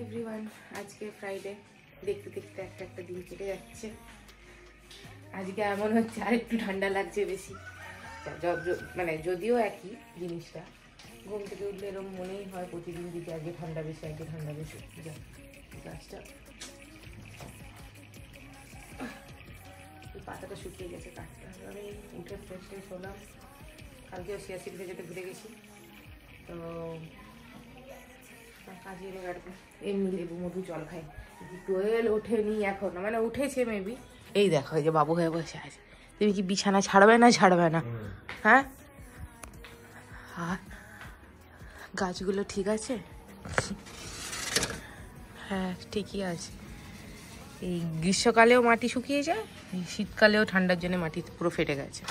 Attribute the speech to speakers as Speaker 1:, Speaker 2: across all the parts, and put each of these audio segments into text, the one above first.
Speaker 1: Everyone, আজকে Friday. দেখতে দেখতে একটা একটা দিন কেটে যাচ্ছে। আজকে এমন হচ্ছে আর একটু ঠান্ডা লাগছে বেশি, মানে যদিও একই জিনিসটা। ঘুম থেকে উঠলে এরকম মনেই হয় প্রতিদিন দিকে আজকে ঠান্ডা বেশি, আজকে ঠান্ডা বেশি। গাছটা পাতাটা শুকিয়ে গেছে, কাটতে হবে। আমি উঠে ফ্রেশ ফ্রেশ হলাম। কালকেও সিয়াসিড ভেজাতে ভুলে গেছি, তো কাজে এমনি লেবু মধু জল খাই। দোয়েল ওঠেনি এখনো, মানে উঠেছে মেবি। এই দেখো, এই যে বাবু হয়ে বসে আছে। তুমি কি বিছানা ছাড়বে না ছাড়বে না? হ্যাঁ, আর গাছগুলো ঠিক আছে? হ্যাঁ, ঠিকই আছে। এই গ্রীষ্মকালেও মাটি শুকিয়ে যায়, এই শীতকালেও ঠান্ডার জন্য মাটি পুরো ফেটে গেছে।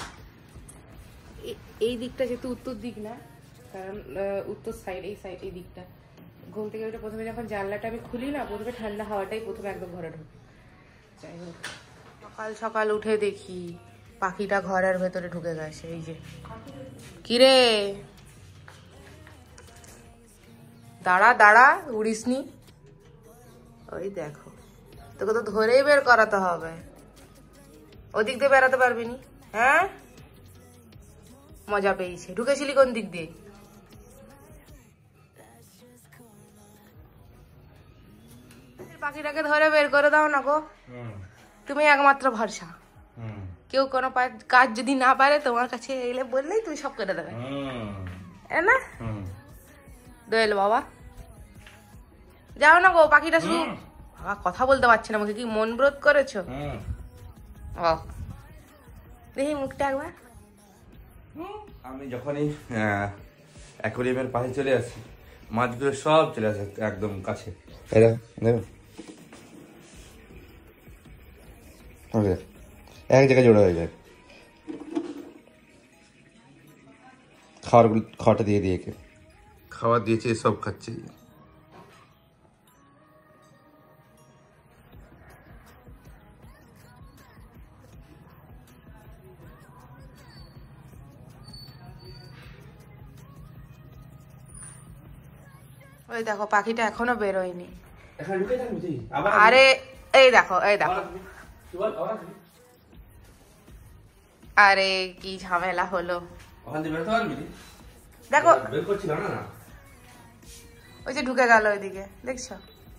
Speaker 1: এই দিকটা যেহেতু উত্তর দিক না, কারণ উত্তর সাইড, এই সাইড, এই দিকটা ঘুম থেকে ওটা প্রথমে যখন জানলাটা আমি খুলি না, প্রথমে ঠান্ডা হাওয়াটাই প্রথমে একদম ঘরে ঢুকে। যাই হোক, সকাল সকাল উঠে দেখি পাখিটা ঘরের ভেতরে ঢুকে গেছে। এই যে, কিরে দাঁড়া দাঁড়া, উড়িসনি। ওই দেখো, তোকে তো ধরেই বের করাতে হবে। ওদিক দিয়ে বেড়াতে পারবি নি? হ্যাঁ, মজা পেয়েছে। ঢুকেছিলি কোন দিক দিয়ে? পাখিটাকে ধরে বের করে দাও না গো, তুমি একমাত্র ভরসা। কেউ কোনো কাজ যদি না পারে, তোমার কাছে এলে বললেই তুমি সব করে দেবে না? দোয়েল বাবা, যাও না গো, পাখিটা শুধু বাবা কথা বলতে পারছে না। আমাকে কি মন ব্রত করেছো? দেখি মুখটা একবার।
Speaker 2: আমি যখনই অ্যাকোয়ারিয়ামের পাশে চলে আসি, মাছগুলো সব চলে আসে একদম কাছে। এক জায়গায় জোড়া হয়ে যায়। খাওয়াটা দিয়ে দিয়ে খাবার দিয়েছে, সব খাচ্ছে।
Speaker 1: ওই দেখো, পাখিটা এখনো বেরোয়নি। আরে এই দেখো, এই দেখো, আরে কি ঝামেলা হলো। দেখো, ওই যে ঢুকে গেল ওইদিকে, দেখছো?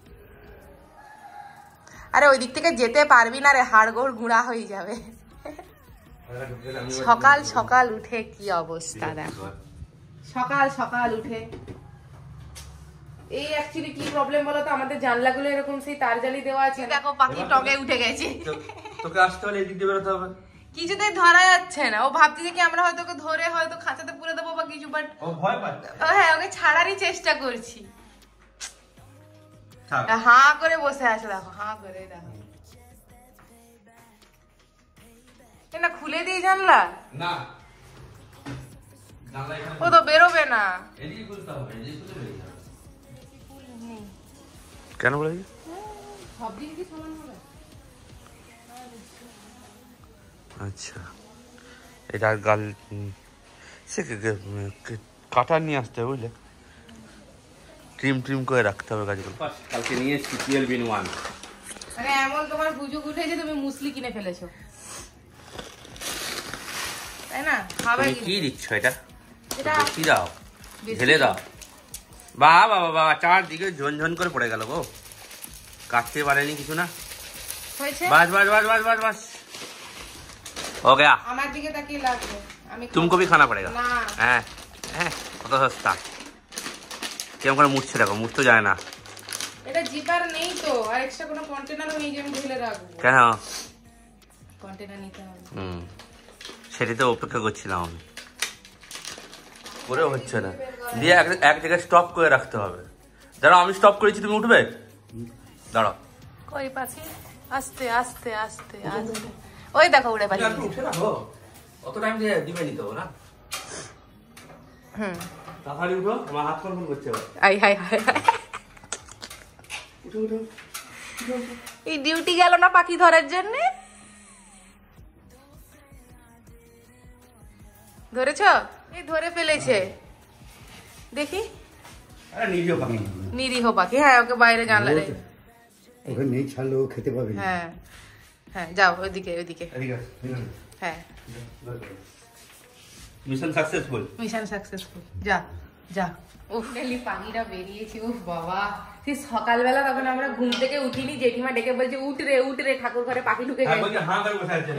Speaker 1: আরে ওই দিক থেকে যেতে পারবি না রে, হাড়গোড় গুঁড়া হয়ে যাবে। সকাল সকাল উঠে কি অবস্থা দেখো, সকাল সকাল উঠে। এই অ্যাকচুয়ালি কি প্রবলেম বলো তো, আমাদের জানলাগুলো এরকম সেই তার জালি দেওয়া আছে। দেখো পাখি টগে উঠে গেছে।
Speaker 2: তোকে আসতে হলে এদিক দিয়ে বেরোতে হবে।
Speaker 1: কিছুতেই ধরা যাচ্ছে না। ও ভাবছে যে কি আমরা হয়তো ওকে ধরে হয়তো খাঁচাতে পুরে দেবো বা কিছু, বাট
Speaker 2: ও ভয় পাচ্ছে।
Speaker 1: হ্যাঁ, ওকে ছাড়ারই চেষ্টা করছি। হাঁ করে বসে আছে, দেখো, হাঁ করে। দেখো না, খুলে দিই জানলা। না, ও তো বেরোবে না।
Speaker 2: কেন বলে
Speaker 1: সব দিন কি সমান হবে?
Speaker 2: আচ্ছা, এটা গাল সে কাটার নিয়ে আসতে হবে, বুঝলে? ট্রিম করে রাখতে হবে গাছগুলো। কালকে নিয়ে এসেছি PL-1।
Speaker 1: মানে এমন তোমার গুজুক উঠেছে, তুমি মুসলি কিনে ফেলেছো, তাই না? খাবে
Speaker 2: কি দিচ্ছ এটা? বেশি দাও, ঢেলে দাও। বাবা বাবা, চারদিকে ঝনঝন করে পড়ে গেল গো। কাটতে পারেনি কিছু না। বাস বাস বাস বাস বাস বাস, हो गया।
Speaker 1: আমার দিকে তাকিয়ে লাগবে, আমি
Speaker 2: तुमको भी खाना पड़ेगा।
Speaker 1: না
Speaker 2: হ্যাঁ হ্যাঁ, কত সস্তা। কেমন করে মুছছে দেখো, মুছতে যায় না।
Speaker 1: এটা জিপার নেই তো, আর এক্সট্রা কোনো কন্টেনারও নেই যে আমি ঢেলে রাখবো।
Speaker 2: কেন?
Speaker 1: কন্টেনার নিতে হবে।
Speaker 2: সেটাই তো অপেক্ষা করছিলাম আমি। করে হচ্ছে না, দিয়ে এক জায়গায় স্টপ করে রাখতে হবে। দাঁড়াও, আমি স্টপ করেছি, তুমি উঠবে। দাঁড়াও,
Speaker 1: কই পাখি, আস্তে আস্তে আস্তে আস্তে। ওই দেখো উড়ে পাখি।
Speaker 2: উঠে রাখো, অত টাইম দিয়ে দিবে নি তো না। তাড়াতাড়ি উঠো, আমার হাত ফোন করছে।
Speaker 1: আই হাই হাই,
Speaker 2: উঠো উঠো।
Speaker 1: এই ডিউটি গেল না পাখি ধরার জন্য। ধরেছ? এই ধরে ফেলেছে, দেখি।
Speaker 2: আরে নিরীহ পাখি।
Speaker 1: নিরীহ পাখি, হ্যাঁ ওকে বাইরে জানলা রে,
Speaker 3: ওকে নেই ছাড়লে ও খেতে পাবে না।
Speaker 1: হ্যাঁ হ্যাঁ যাও ওইদিকে ওইদিকে, হ্যাঁ
Speaker 2: মিশন সাকসেসফুল।
Speaker 1: মিশন সাকসেসফুল, যা যা। উফ ডেলি পাখিটা বেরিয়েছে, উফ বাবা সেই সকালবেলা তখন আমরা ঘুম থেকে উঠিনি, জেঠিমা ডেকে বলছে উঠ রে ঠাকুর ঘরে পাখি ঢুকে গেছে।
Speaker 2: হাঁ করে বসে আছে,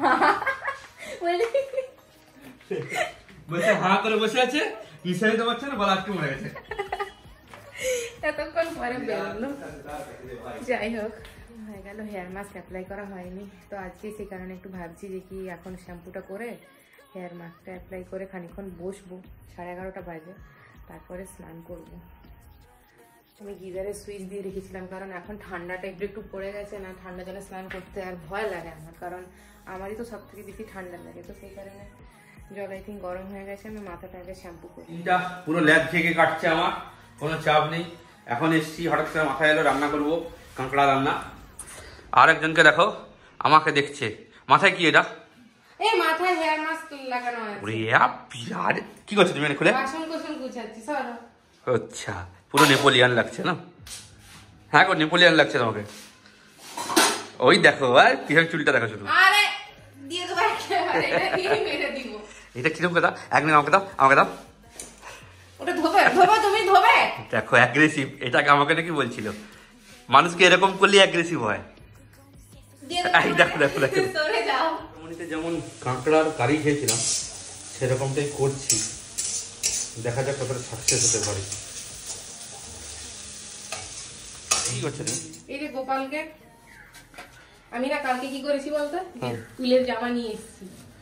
Speaker 1: বলে-
Speaker 2: বলছে হাঁ করে বসে আছে, ইশারে তো পাচ্ছে না, বলা আজকে মরে গেছে।
Speaker 1: এতক্ষণ পরে বেরোলো। যাই হোক হয়ে গেল, হেয়ার মাস্ক অ্যাপ্লাই করা হয়নি তো আজকে, সেই কারণে একটু ভাবছি যে কি এখন শ্যাম্পুটা করে হেয়ার মাস্কটা অ্যাপ্লাই করে খানিকক্ষণ বসবো, 11:30 বাজে, তারপরে স্নান করব। আমি গিজারে সুইচ দিয়ে রেখেছিলাম কারণ এখন ঠান্ডাটা একটু পড়ে গেছে না, ঠান্ডা জলে স্নান করতে আর ভয় লাগে আমার, কারণ আমারই তো সব থেকে বেশি ঠান্ডা লাগে, তো সেই কারণে জল আই থিঙ্ক গরম হয়ে গেছে, আমি মাথাটা আগে শ্যাম্পু করি।
Speaker 2: এটা পুরো ল্যাব থেকে কাটছে আমার, কোনো চাপ নেই। এখন এসছি, হঠাৎ করে মাথায় এলো রান্না করবো, কাঁকড়া রান্না। আর একজনকে দেখো আমাকে দেখছে, মাথায় কি এটা?
Speaker 1: এই মাথায় হেয়ার মাস্ক লাগানো আছে।
Speaker 2: ওরে বিরাট, কি করছো তুমি খুলে?
Speaker 1: বাসন কোসন গুছাচ্ছি সরো।
Speaker 2: আচ্ছা, পুরো নেপোলিয়ান লাগছে না? হ্যাঁ গো নেপোলিয়ান লাগছে তোমাকে। ওই দেখো আর পিছনে চুলটা দেখো শুধু।
Speaker 1: আরে দিয়ে দেবো একেবারে, এটা দিয়ে মেরে দিব।
Speaker 2: এটা কিরকম কথা? একদিন আমাকে দাও, আমাকে দাও।
Speaker 1: ওটা ধোবে তুমি ধোবে।
Speaker 2: দেখো অ্যাগ্রেসিভ, এটাকে আমাকে নাকি বলছিল মানুষকে এরকম করলে অ্যাগ্রেসিভ হয়।
Speaker 1: দিয়ে দেবো।
Speaker 2: এই দেখো দেখো দেখো,
Speaker 1: সরে যাও।
Speaker 2: মনিতে যেমন কাঁকড়ার কারি খেয়েছিলাম সেরকমটাই করছি, দেখা যাক কতটা সাকসেস হতে পারে। কি করছো তুমি?
Speaker 1: এই যে গোপালকে আমি না কালকে কি করেছি বলতো, তুলের জামা নিয়ে এসেছি।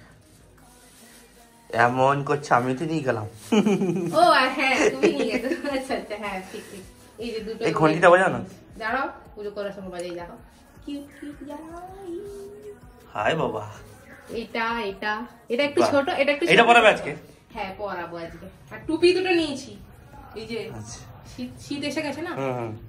Speaker 2: এমন করছে, আমি তো নিয়ে গেলাম।
Speaker 1: ও আর হ্যাঁ তুমি নিয়ে গেছো, আচ্ছা আচ্ছা হ্যাঁ ঠিক ঠিক। এই যে দুটো
Speaker 2: এই ঘন্টিটা বাজাও না।
Speaker 1: দাঁড়াও, পুজো করার সময় বাজাই দেখো। কিউট কিউট জামাই।
Speaker 2: হাই বাবা,
Speaker 1: এটা একটু ছোট, এটা একটু
Speaker 2: এটা পরাবে আজকে?
Speaker 1: হ্যাঁ পরাবো আজকে। আর টুপি দুটো নিয়েছি, এই যে
Speaker 2: আচ্ছা
Speaker 1: শীত এসে গেছে না,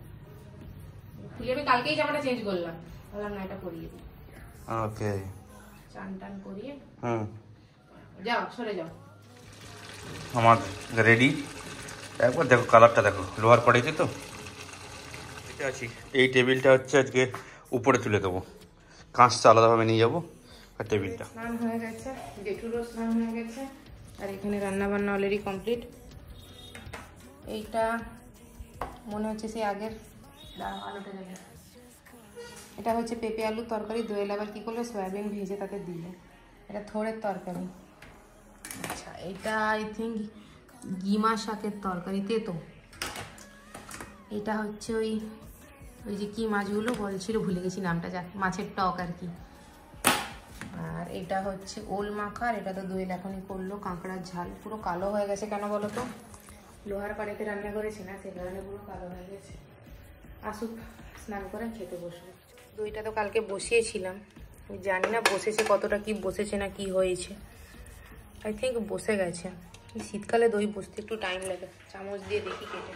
Speaker 1: আমি কালকেই জামাটা চেঞ্জ করলাম, বললাম না এটা পরিয়ে দিই।
Speaker 2: ওকে,
Speaker 1: চান টান করিয়ে
Speaker 2: যাও,
Speaker 1: সরে যাও।
Speaker 2: আমার রেডি। একবার দেখো কালারটা দেখো, লোহার কড়াইতে তো এটা আছি। এই টেবিলটা হচ্ছে আজকে উপরে তুলে দেবো, কাঁচটা আলাদাভাবে নিয়ে যাবো। আর টেবিলটা
Speaker 1: স্নান হয়ে গেছে, জেঠুরও স্নান হয়ে গেছে, আর এখানে রান্না বান্না অলরেডি কমপ্লিট। এইটা মনে হচ্ছে সেই আগের, আলুটা যাবে, এটা হচ্ছে পেঁপে আলু তরকারি। দোয়েল আবার কি করলো, সয়াবিন ভেজে তাতে দিলে, এটা থোড়ের তরকারি। আচ্ছা এটা আই থিঙ্ক গিমা শাকের তরকারিতে তো। এটা হচ্ছে ওই যে কি মাছগুলো বলছিল, ভুলে গেছি নামটা, যা মাছের টক আর কি। আর এটা হচ্ছে ওল মাখার, এটা তো দোয়েল এখনই করলো। কাঁকড়ার ঝাল পুরো কালো হয়ে গেছে কেন বলো তো, লোহার পানিতে রান্না করেছি না, সে কারণে পুরো কালো হয়ে গেছে। আসুক স্নান করে খেতে বসবো। দইটা তো কালকে বসিয়েছিলাম, জানি না বসেছে কতটা, কি বসেছে না কি হয়েছে, আই থিঙ্ক বসে গেছে। শীতকালে দই বসতে একটু টাইম লাগে, চামচ দিয়ে দেখি কেটে।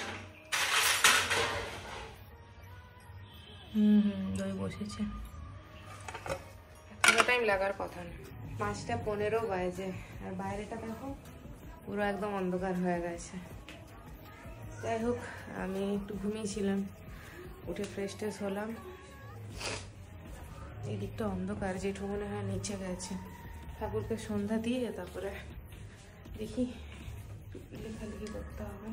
Speaker 1: দই বসেছে, এতটা টাইম লাগার কথা না। 5টা 15 বাজে, আর বাইরেটা দেখো পুরো একদম অন্ধকার হয়ে গেছে। যাই হোক আমি একটু ঘুমিয়েছিলাম, উঠে ফ্রেশ ট্রেশ হলাম। এই দিকটা অন্ধকার, জেঠু মনে হয় নিচে গেছে, ঠাকুরকে সন্ধ্যা দিয়ে তারপরে দেখি লেখালেখি করতে হবে।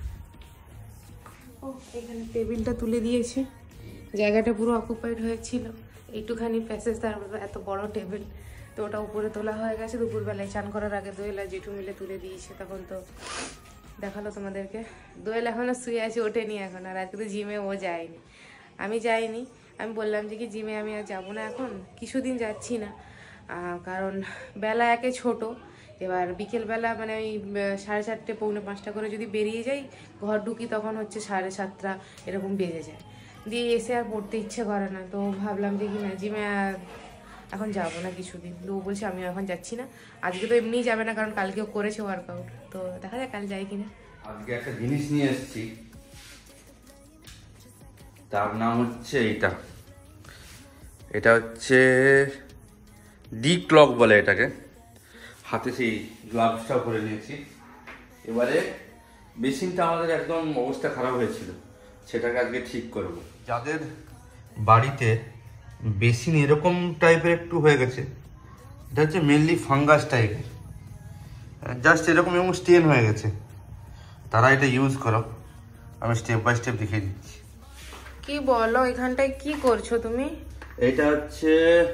Speaker 1: ও এখানে টেবিলটা তুলে দিয়েছি, জায়গাটা পুরো অকুপাইড হয়েছিল, একটুখানি প্যাসেজ, তারপরে এত বড় টেবিল, তো ওটা উপরে তোলা হয়ে গেছে। দুপুরবেলায় চান করার আগে দোয়েল আর জেঠু মিলে তুলে দিয়েছে, তখন তো দেখালো তোমাদেরকে। দোয়েল এখনও শুয়ে আছে, ওঠেনি এখন, আর আজকে তো জিমে ও যায়নি, আমি যাইনি। আমি বললাম যে কি জিমে আমি আর যাবো না এখন, কিছুদিন যাচ্ছি না, কারণ বেলা একে ছোট, এবার বিকেলবেলা মানে ওই 4:30 পৌনে 5টা করে যদি বেরিয়ে যাই, ঘর ঢুকি তখন হচ্ছে 7:30 এরকম বেজে যায়, দিয়ে এসে আর পড়তে ইচ্ছে করে না। তো ভাবলাম যে কি না জিমে আর এখন যাবো না কিছুদিন। তো বলছে আমি এখন যাচ্ছি না, আজকে তো এমনিই যাবে না কারণ কালকেও করেছে ওয়ার্কআউট, তো দেখা যাক কাল যাই কিনা।
Speaker 2: আজকে একটা জিনিস নিয়ে এসেছি, তার নাম হচ্ছে এটা হচ্ছে ডি ক্লক বলে এটাকে। হাতে সেই গ্লাভসটাও করে নিয়েছি। এবারে বেসিনটা আমাদের একদম অবস্থা খারাপ হয়েছিল, সেটাকে আজকে ঠিক করব। যাদের বাড়িতে বেসিন এরকম টাইপের একটু হয়ে গেছে, এটা হচ্ছে মেনলি ফাঙ্গাস টাইপের, জাস্ট এরকম এবং স্টেন হয়ে গেছে, তারা এটা ইউজ করো। আমি স্টেপ বাই স্টেপ দেখিয়ে দিচ্ছি।
Speaker 1: কি বলো, এখানটায় কি করছো তুমি?
Speaker 2: এটা হচ্ছে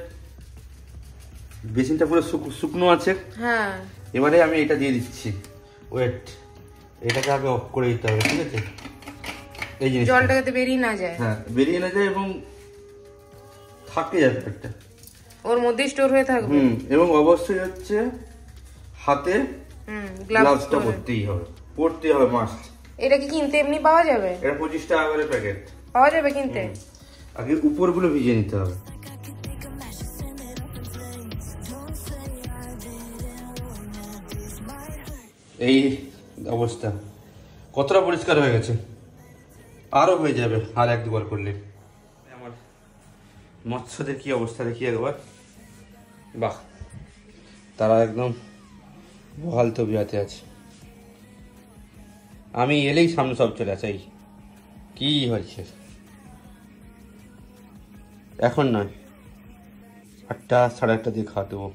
Speaker 2: বেসিনটা পুরো শুকনো আছে।
Speaker 1: হ্যাঁ,
Speaker 2: এবারে আমি এটা দিয়ে দিচ্ছি। ওয়েট, এটাকে আগে অফ করে দিতে হবে, ঠিক আছে? এই জিনিস
Speaker 1: জলটা যাতে বেরিয়ে না যায়।
Speaker 2: হ্যাঁ, বেরিয়ে না যায় এবং থাকে যাবে একটা,
Speaker 1: ওর মধ্যে স্টোর হয়ে থাকবে।
Speaker 2: এবং অবশ্যই হচ্ছে হাতে গ্লাভসটা পরতেই হবে মাস্ট।
Speaker 1: এটা কি কিনতে এমনি পাওয়া যাবে?
Speaker 2: এটা 25 টাকা করে প্যাকেট
Speaker 1: পাওয়া যাবে কিনতে।
Speaker 2: আগে উপরগুলো ভিজিয়ে নিতে হবে। এই অবস্থা, কতটা পরিষ্কার হয়ে গেছে, আরো হয়ে যাবে আর 1-2 বার করলে। আমার মৎস্যদের কি অবস্থা দেখি একবার। বাহ, তারা একদম বহাল তবিয়াতে আছে। আমি এলেই সামনে সব চলে আসে। কি হচ্ছে এখন? নয়, 8টা 8:30 দিয়ে খাওয়া দেবো।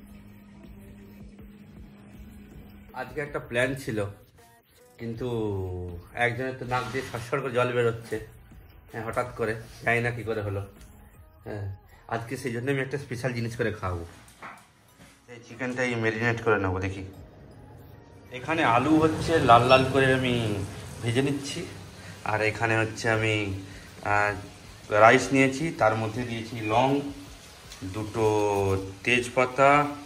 Speaker 2: আজকে একটা প্ল্যান ছিল, কিন্তু একজনের তো নাক দিয়ে সরসর করে জল বেরোচ্ছে, হ্যাঁ, হঠাৎ করে, জানি না কি করে হলো। হ্যাঁ, আজকে সেই জন্য আমি একটা স্পেশাল জিনিস করে খাওয়াবো। এই চিকেনটাই ম্যারিনেট করে নেবো। দেখি, এখানে আলু হচ্ছে লাল লাল করে আমি ভেজে নিচ্ছি, আর এখানে হচ্ছে আমি রাইস নিয়েছি, তার মধ্যে দিয়েছি লং, 2টো তেজপাতা,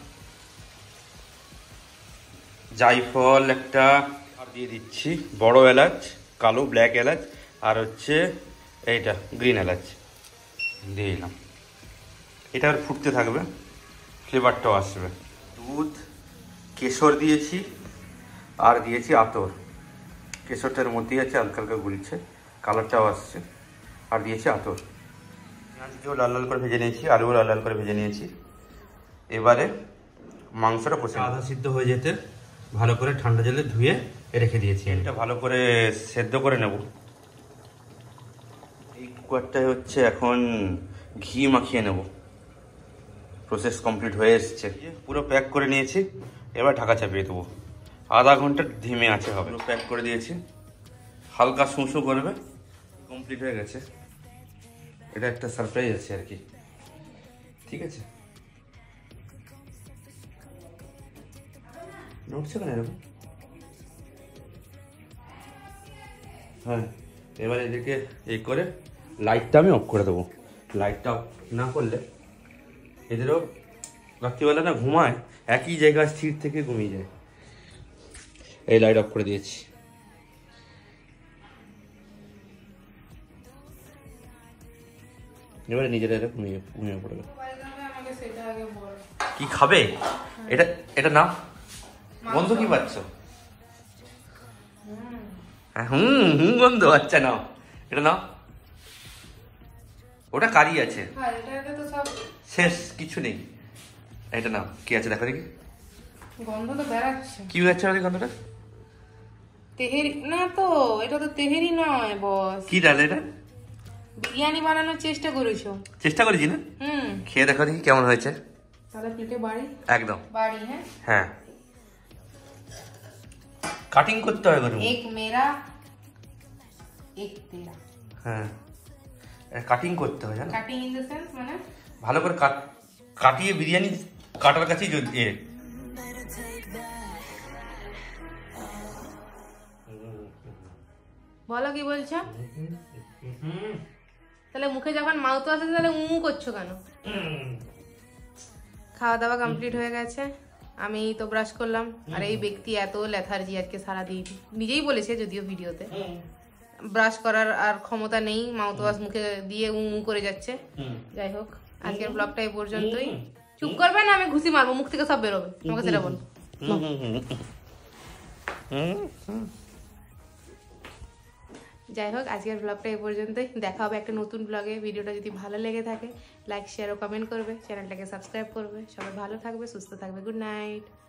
Speaker 2: জায়ফল একটা, আর দিয়ে দিচ্ছি বড় এলাচ, কালো ব্ল্যাক এলাচ, আর হচ্ছে এইটা গ্রিন এলাচ দিয়ে দিলাম। এটা আর ফুটতে থাকবে, ফ্লেভারটাও আসবে। দুধ, কেশর দিয়েছি, আর দিয়েছি আতর। কেশরটার মধ্যেই আছে, হালকা হালকা গুলছে, কালারটাও আসছে। আর দিয়েছি আতর। পেঁয়াজকেও লাল লাল করে ভেজে নিয়েছি, আলুও লাল লাল করে ভেজে নিয়েছি। এবারে মাংসটা কষে আধা সিদ্ধ হয়ে যেতে ভালো করে ঠান্ডা জলে ধুয়ে রেখে দিয়েছি। এটা ভালো করে সেদ্ধ করে নেব। এই কুকারটায় হচ্ছে এখন ঘি মাখিয়ে নেব। প্রসেস কমপ্লিট হয়ে এসছে, পুরো প্যাক করে নিয়েছি। এবার ঢাকা চাপিয়ে দেবো, আধা ঘন্টা ধিমে আছে হবে। পুরো প্যাক করে দিয়েছি, হালকা শুঁশো করবে। কমপ্লিট হয়ে গেছে। এটা একটা সারপ্রাইজ আছে আর কি, ঠিক আছে? নড়ছে কেন এরকম? হ্যাঁ, এবার এদিকে এই করে লাইটটা আমি অফ করে দেবো। লাইটটা অফ না করলে এদেরও রাত্রিবেলা না ঘুমায়, একই জায়গায় স্থির থেকে ঘুমিয়ে যায়। এই লাইট অফ করে দিয়েছি। এবারে নিজেরা ঘুমিয়ে পড়বে। কি খাবে? এটা না গন্ধ কি পাচ্ছ? গন্ধ, আচ্ছা নাও, এটা নাও। ওটা কারি আছে, শেষ, কিছু নেই। এটা নাও, কি আছে দেখো দেখি।
Speaker 1: গন্ধ তো বেরাচ্ছে।
Speaker 2: কি বেরাচ্ছে গন্ধটা?
Speaker 1: তেহেরি না তো, এটা তো তেহেরি নয় বস।
Speaker 2: কি ডাল এটা?
Speaker 1: বিরিয়ানি বানানোর চেষ্টা করেছো?
Speaker 2: চেষ্টা করেছি না? খেয়ে দেখো দেখি কেমন হয়েছে।
Speaker 1: তাহলে প্লেটে বাড়ি,
Speaker 2: একদম
Speaker 1: বাড়ি। হ্যাঁ
Speaker 2: হ্যাঁ, কাটিং করতে হবে গরু।
Speaker 1: এক মেরা এক তেরা।
Speaker 2: হ্যাঁ, কাটিং করতে হয়, জানো?
Speaker 1: কাটিং ইন দ্য সেন্স মানে
Speaker 2: ভালো করে কাটিয়ে বিরিয়ানি কাটার কাছেই
Speaker 1: বলো কি বলছো? তাহলে মুখে যখন মাউথ আসে তাহলে করছো কেন? খাওয়া দাওয়া কমপ্লিট হয়ে গেছে, আমি তো ব্রাশ করলাম। আর এই ব্যক্তি এত লেথার্জি আজকে সারাদিন, নিজেই বলেছে যদিও ভিডিওতে, ব্রাশ করার আর ক্ষমতা নেই, মাউথ ওয়াশ মুখে দিয়ে করে যাচ্ছে। যাই হোক, আজকের ব্লগটা এই পর্যন্তই। চুপ করবে না, আমি ঘুষি মারবো, মুখ থেকে সব বেরোবে, তোমাকে সেটা বলবো। যাই হোক, আজকের ব্লগটা এই পর্যন্তই। দেখা হবে একটা নতুন ব্লগে। ভিডিওটা যদি ভালো লেগে থাকে লাইক, শেয়ার ও কমেন্ট করবে, চ্যানেলটাকে সাবস্ক্রাইব করবে। সবাই ভালো থাকবে, সুস্থ থাকবে। Good night.